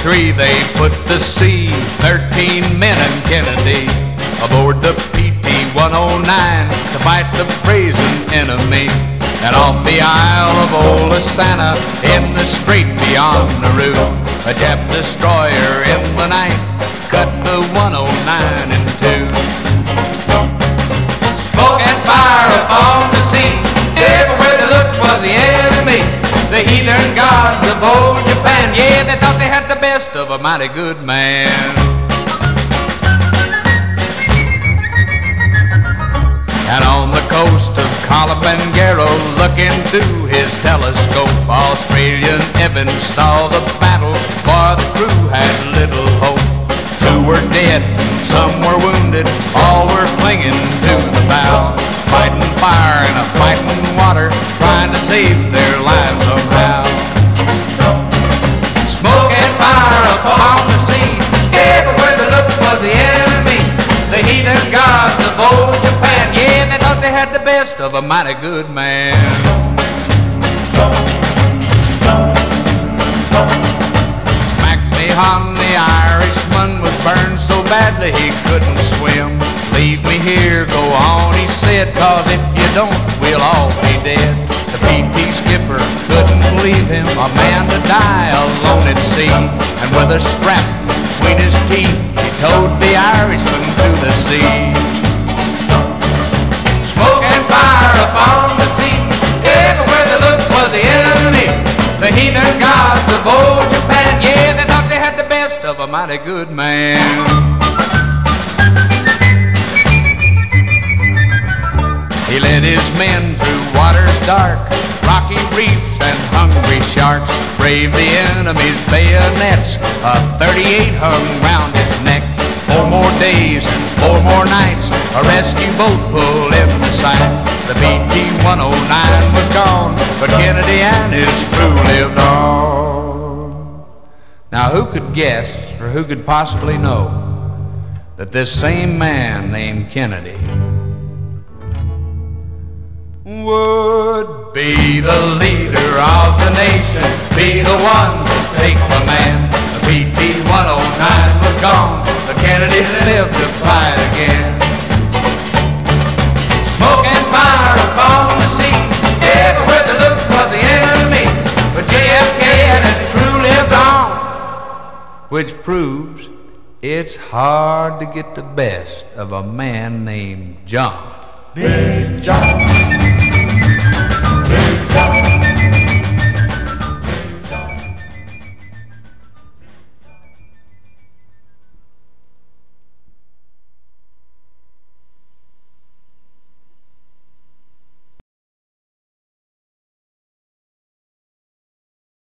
3 they put to sea 13 men and Kennedy aboard the PT-109 to fight the brazen enemy. And off the Isle of Old Santa in the strait beyond Nauru, a Jap destroyer in the night cut the 109 in two. Smoke and fire upon the sea, everywhere they looked was the enemy. The heathen gods of old Japan, yeah, they thought they had the best of a mighty good man. And on the coast of Kilimanjaro, looking through his telescope, Australian Evans saw the battle, for the crew had little hope. 2 were dead, some were wounded, all were clinging to the bow, fighting fire and a fighting water, trying to save their lives somehow. Smoke and fire upon the sea, everywhere they looked was the enemy. The heathen gods of old Japan, yeah, they thought they had the best of a mighty good man. MacMahon, the Irishman, was burned so badly he couldn't swim. Leave me here, go on, he said, cause if you don't, we'll all be dead. The PT skipper couldn't leave him, a man to die alone at sea. And with a strap between his teeth, he towed the Irishman to the sea. Smoke and fire upon the sea, everywhere they looked was the enemy. The heathen gods of old Japan, yeah, they thought they had the best of a mighty good man. He led his men through waters dark, rocky reefs and hungry sharks, braved the enemy's bayonets, a 38 hung round his neck. 4 more days and 4 more nights, a rescue boat pulled into sight. The PT-109 was gone, but Kennedy and his crew lived on. Now who could guess, or who could possibly know, that this same man named Kennedy would be the leader of the nation, be the one to take command. The PT-109 was gone, but Kennedy lived to fight again. Smoke and fire upon the sea, everywhere they looked was the enemy. But JFK and his crew lived on, which proves it's hard to get the best of a man named John. Big John.